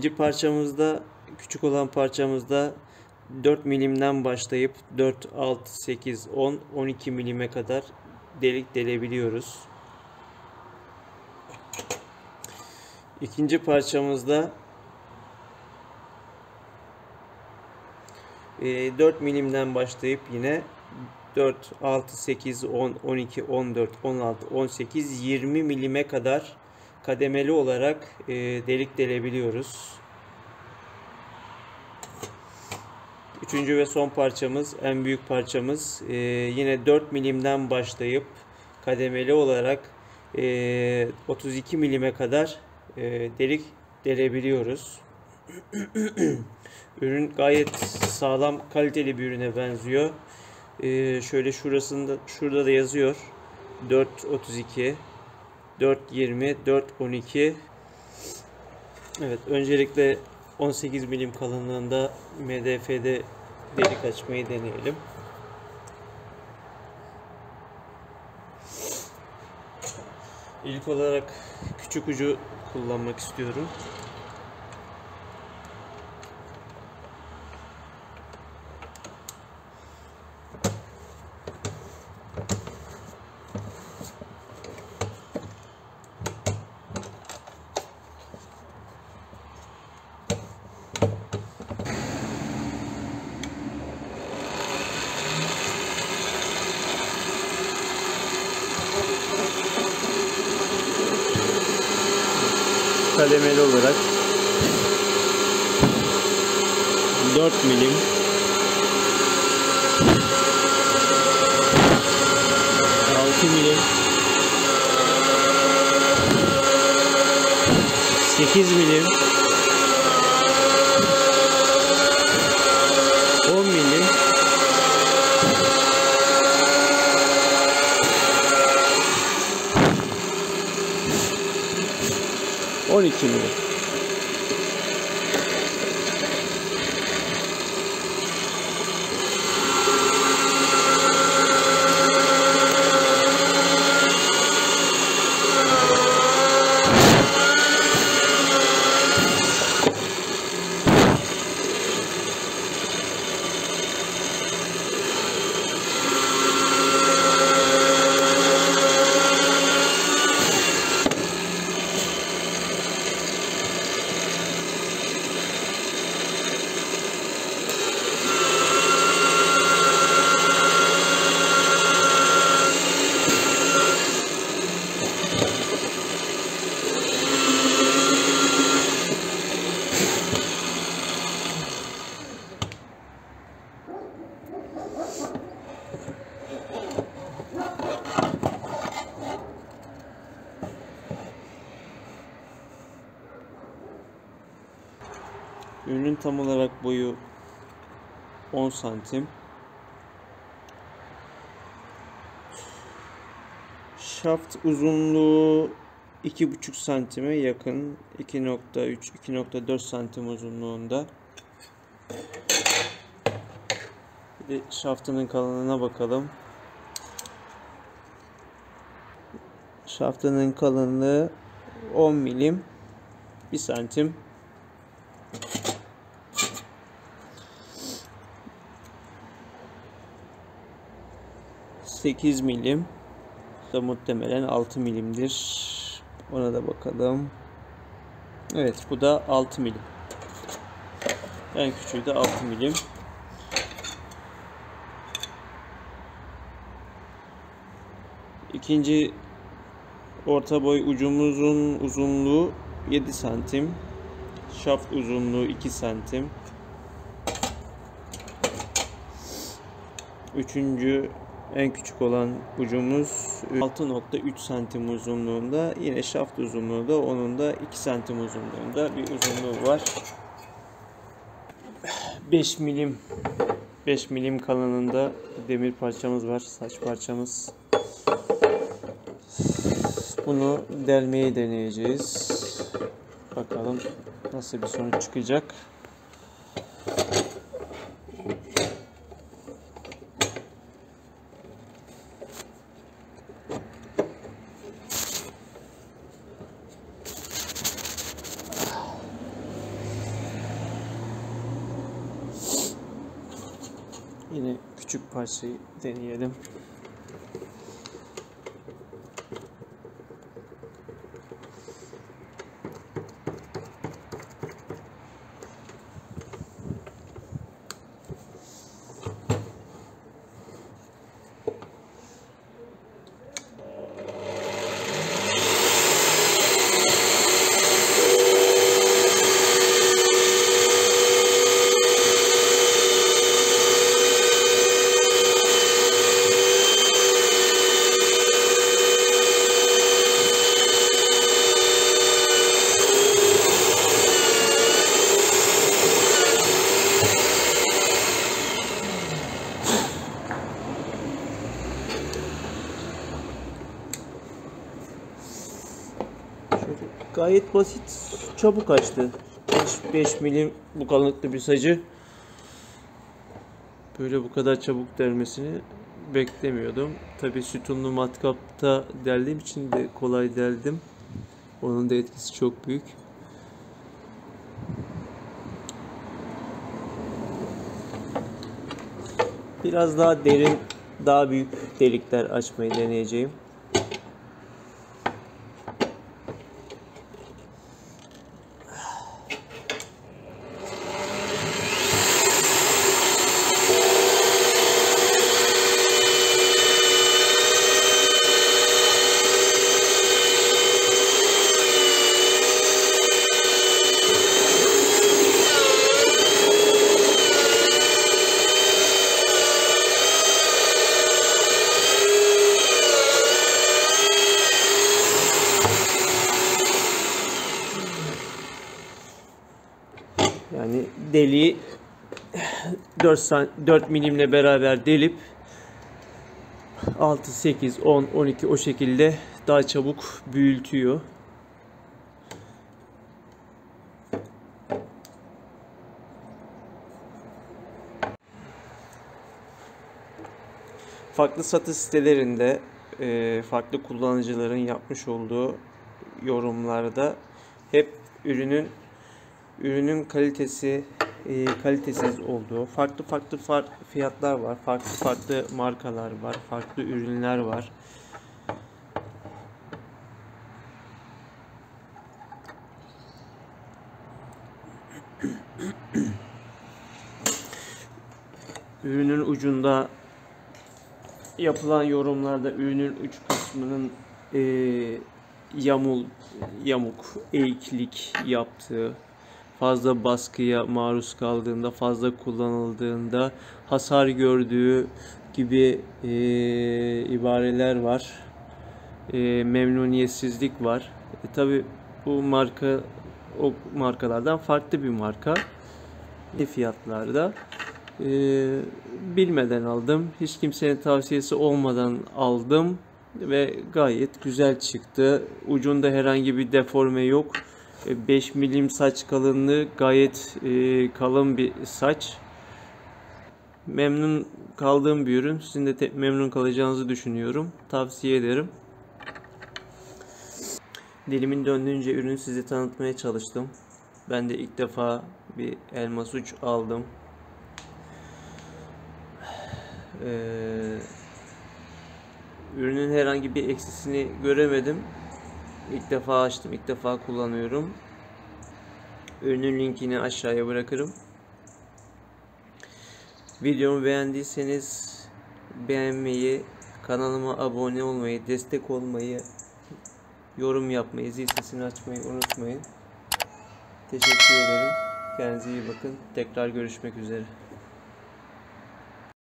İkinci parçamızda, küçük olan parçamızda 4 milimden başlayıp 4, 6, 8, 10, 12 milime kadar delik delebiliyoruz. İkinci parçamızda 4 milimden başlayıp yine 4, 6, 8, 10, 12, 14, 16, 18, 20 milime kadar kademeli olarak delik delebiliyoruz. Üçüncü ve son parçamız, en büyük parçamız, yine 4 milimden başlayıp kademeli olarak 32 milime kadar delik delebiliyoruz. Ürün gayet sağlam, kaliteli bir ürüne benziyor. Şöyle şurada da yazıyor. 4.32, 4.20, 4.12. Evet, öncelikle 18 milim kalınlığında MDF'de delik açmayı deneyelim. İlk olarak küçük ucu kullanmak istiyorum. Kademeli olarak 4 milim, 6 milim, 8 milim, 10 milim, 12 milim. Ürünün tam olarak boyu 10 santim. Şaft uzunluğu 2,5 santime yakın. 2,3-2,4 santim uzunluğunda. Bir de şaftının kalınlığına bakalım. Şaftının kalınlığı 10 milim, 1 santim. ...8 milim... da muhtemelen 6 milimdir. Ona da bakalım. Evet, bu da 6 milim. En küçüğü de 6 milim. İkinci orta boy ucumuzun uzunluğu 7 santim. Şaft uzunluğu 2 santim. Üçüncü en küçük olan ucumuz 6,3 santim uzunluğunda. Yine şaft uzunluğu da onun da 2 santim uzunluğunda bir uzunluğu var. 5 milim kalınlığında demir parçamız var. Saç parçamız. Bunu delmeyi deneyeceğiz. Bakalım nasıl bir sonuç çıkacak. Yine küçük parçayı deneyelim. Gayet basit, çabuk açtı. 5 milim bu kalınlıkta bir sacı böyle bu kadar çabuk delmesini beklemiyordum. Tabii sütunlu matkapta deldiğim için de kolay deldim. Onun da etkisi çok büyük. Biraz daha derin, daha büyük delikler açmayı deneyeceğim. Yani deliği 4 milimle beraber delip 6, 8, 10, 12 o şekilde daha çabuk büyütüyor. Farklı satış sitelerinde farklı kullanıcıların yapmış olduğu yorumlarda hep ürünün kalitesi kalitesiz olduğu, farklı fiyatlar var, farklı markalar var, farklı ürünler var. Ürünün ucunda yapılan yorumlarda ürünün uç kısmının yamuk, eğiklik yaptığı, fazla baskıya maruz kaldığında, fazla kullanıldığında hasar gördüğü gibi ibareler var. Memnuniyetsizlik var. Tabii bu marka o markalardan farklı bir marka. Fiyatlarda bilmeden aldım. Hiç kimsenin tavsiyesi olmadan aldım ve gayet güzel çıktı. Ucunda herhangi bir deforme yok. 5 milim saç kalınlığı, gayet kalın bir saç. Memnun kaldığım bir ürün. Sizin de memnun kalacağınızı düşünüyorum. Tavsiye ederim. Dilimin döndüğünce ürünü size tanıtmaya çalıştım. Ben de ilk defa bir elmas uç aldım. Ürünün herhangi bir eksisini göremedim. İlk defa açtım, ilk defa kullanıyorum. Ürünün linkini aşağıya bırakırım. Videomu beğendiyseniz beğenmeyi, kanalıma abone olmayı, destek olmayı, yorum yapmayı, zil sesini açmayı unutmayın. Teşekkür ederim. Kendinize iyi bakın. Tekrar görüşmek üzere.